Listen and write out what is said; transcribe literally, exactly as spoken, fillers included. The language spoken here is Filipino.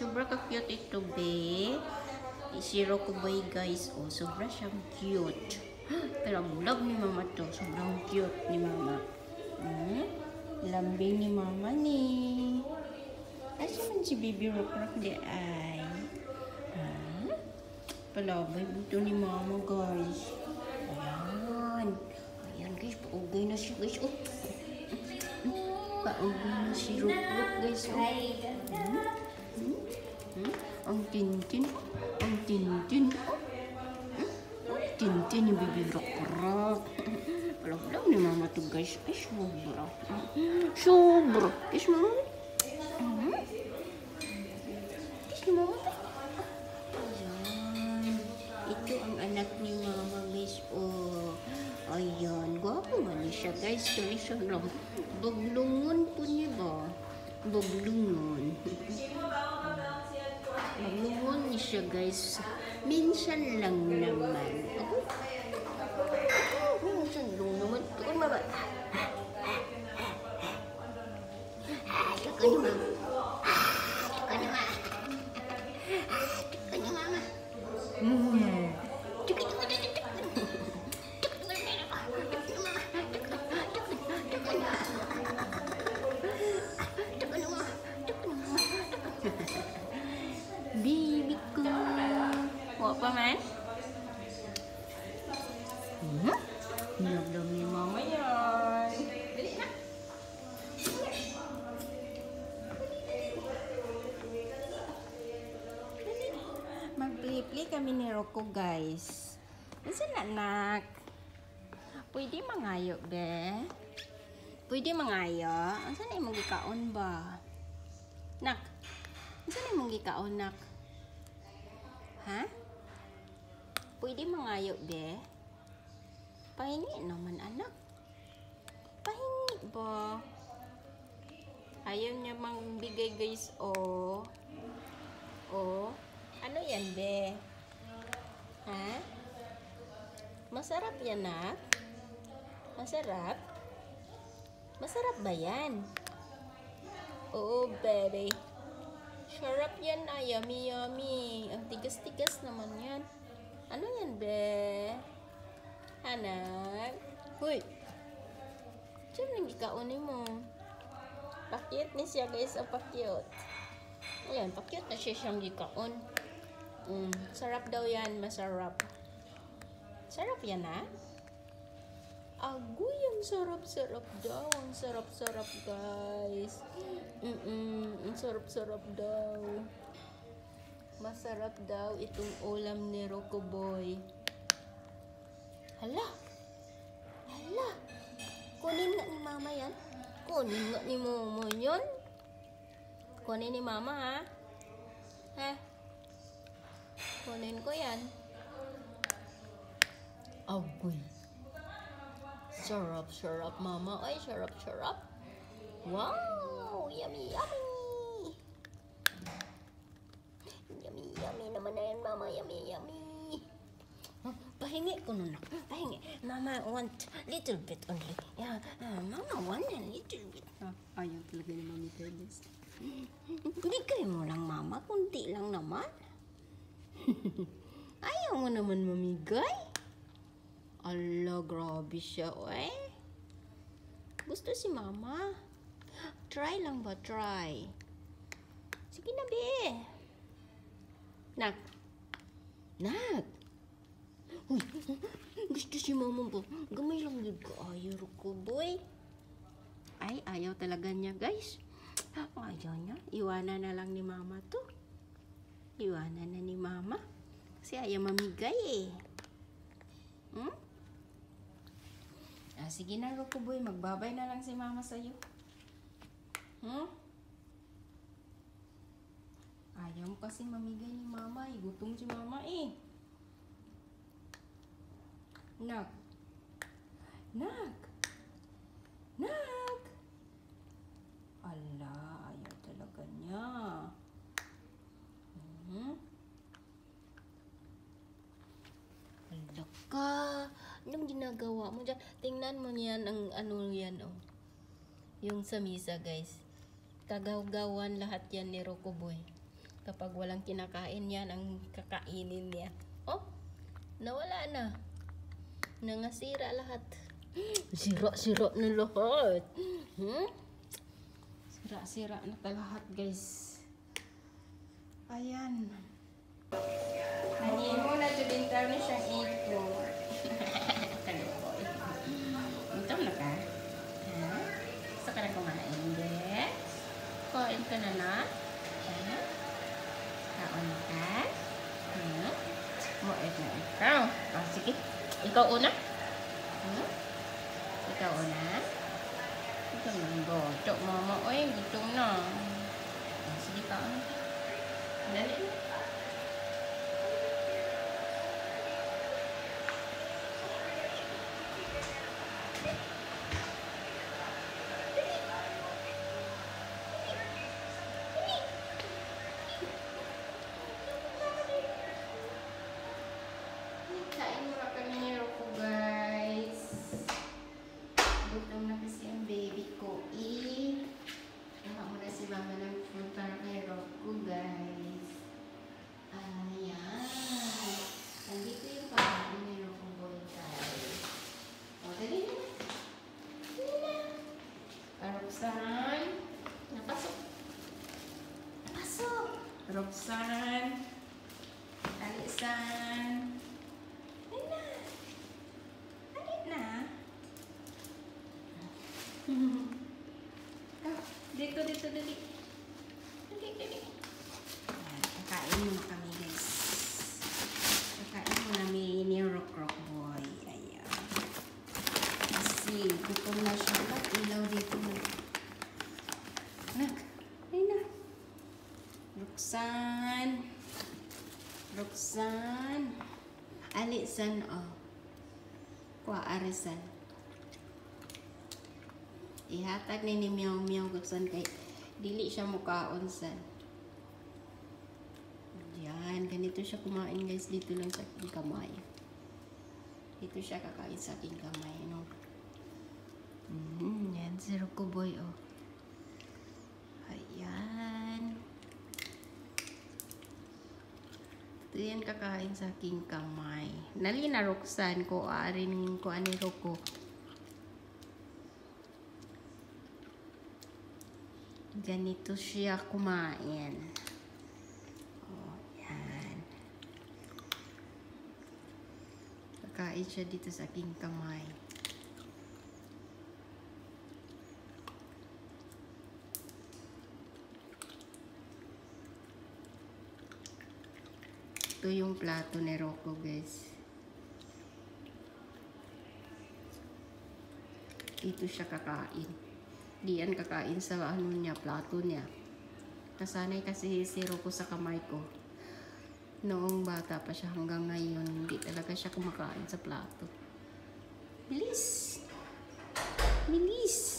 Sobra ka-cute ito, be. Si Rokuboy, guys. Oh, sobra siyang cute. Pero ang love ni mama to. Sobrang cute ni mama. Hmm? Lambing ni mama ni. Asa man si Baby Rock Rock di ay? Ha? Palabay buto ni mama, guys. Ayan. Ayan, guys. Paugay na siya, guys. Oh. Paugay na si Rock Rock, guys. Oh. Hmm? Hmm? Hmm? Ang tintin. Ang tintin. Oh. Hmm? Ang tintin ni Baby Rock Rock. Alam-alam ni mama to, guys. Ay, sobra. Sobra. Kiss mama. Hmm? Kiss ni mama. Ayan. Ito ang anak ni mama, guys. Oh. Ayan. Gwapo man siya, guys. Kali siya lang. Baglungon po niya ba? Baglungon. Baglungon niya siya, guys. Minsan lang naman. Ako? Minsan lang naman. Tukon ba ba? Tukon ba? Tukon ba? Tukon ba, mama? Hmm. Tukon ba? Bibi ko. Wak pa man? Hmm? Nilabdam ni mama yan. Dali na. Mag-play-play kami ni Rocco, guys. Nasaan na, anak? Pwede mangayo, be? Pwede mangayo? Saan na yung magikaon ba? Nak? Saan na yung magikaon, nak? Ha? Pwede mangayo, be? Pahingi naman, anak. Pahingi ba? Ayaw niya mangbigay, guys, oh. Oh. Ano yan, be? Ha? Masarap yan, nak? Masarap? Masarap ba yan? Oo, baby. Sarap yan, ah. Yummy, yummy. Ang tigas-tigas naman yan. Ano yan, be? Anak? Huy! Diyan nang ikaunin mo. Pakyut ni siya, guys. Ang pakyut. Ayan, pakyut na siya siyang ikaon. Mm, sarap daw yan. Masarap. Sarap yan, ha? Agoy, ang sarap-sarap daw. Ang sarap-sarap, guys. Mm-mm, ang sarap-sarap daw. Masarap daw itong ulam ni Rocco Boy. Hala! Hala! Kunin nga ni mama yan. Kunin nga ni mama yan. Kunin ni mama, ha? Ha? Kunin ko yan. Agoy. Sarap, sarap, mama. Ay, sarap, sarap. Wow! Yummy, yummy! Yummy, yummy naman na yan, mama. Yummy, yummy. Huh? Pahingi ko nun. Pahingi. Mama want little bit only. Yeah, uh, mama want a little bit. Ah, ayaw talaga ni Mami Teles. Bigay mo lang, mama. Kunti lang naman. Ayaw mo naman mamigay. Ala, grabe siya, oy. Gusto si mama. Try lang ba? Try. Sige na, be. Nak. Nak. Uy, gusto si mama ba? Gamay lang yun ka. Ayaw ko, boy. Ay, ayaw talaga niya, guys. Ayaw niya. Iwanan na lang ni mama to. Iwanan na ni mama. Kasi ayaw mamigay, eh. Hmm? Ah, sige na, Rocco Boy. Magbabay na lang si mama sa'yo. Hmm? Ayaw mo kasi mamigay ni mama. Eh. Gutom si mama, eh. Nak. Nak. Nak. Ala, ayaw talaga niya. Hmm? Ala ka. Anong ginagawa mo dyan? Tingnan mo yan ang ano yan, oh. Yung sa misa, guys. Kagaw-gawan lahat yan ni Rocco Boy. Kapag walang kinakain yan, ang kakainin niya. Oh, nawala na. Nangasira lahat. Sira-sira na lahat. Hmm? Sira-sira na lahat, guys. Ayan. Nandiyan muna to din tayo na siyang ito. Kaluboy. Ito na ka? Ha? Gusto ka na kumain, guys? Kain ka na na? Ha? Kaon ka? Ha? Moed na ikaw. Oh, sige. Ikaw una? Hmm? Ikaw una? Ikaw na. Bocok mama. Oy, gutom na. Oh, sige ka. Dali na. Kain muna kami ni Rocco, guys. Gutom na kasi ang baby ko. Eh, baka muna si mama ng food para kay Rocco, guys. Ayan. Nandito yung pakain ni Rocco boy, guys. O, dali na. Dali na. Roxanne. Napasok. Napasok. Roxanne. Alisan. Oh, dito, dito, dali. Dali, dali. Ayan, kakain muna kami, guys. Kakain muna kami ni Rock Rock Boy. Ayan. Kasi, gutom na siya. Ba't ilaw dito? Anak, ayun na. Roxanne. Roxanne. Alisan, oh. Kuha, Arisan. Ihatag ni ni Meow Meow Roxanne kay dili siya mukaon san. Yan, ganito siya kumain, guys, dito lang sa aking kamay. Dito siya kakain sa aking kamay, no? Mm, yan, si Rocco boy, oh. Ayan. Ito yan kakain sa aking kamay. Nali na Roxanne ko, aarin ko ani Rocco. Ganito siya kumain. Oh, yan. Kakain siya dito sa aking kamay. Ito yung plato ni Rocco, guys. Dito siya kakain. Di yan kakain sa ano niya, plato niya. Nasanay kasi si Rocco sa kamay ko. Noong bata pa siya hanggang ngayon, hindi talaga siya kumakain sa plato. Bilis! Bilis!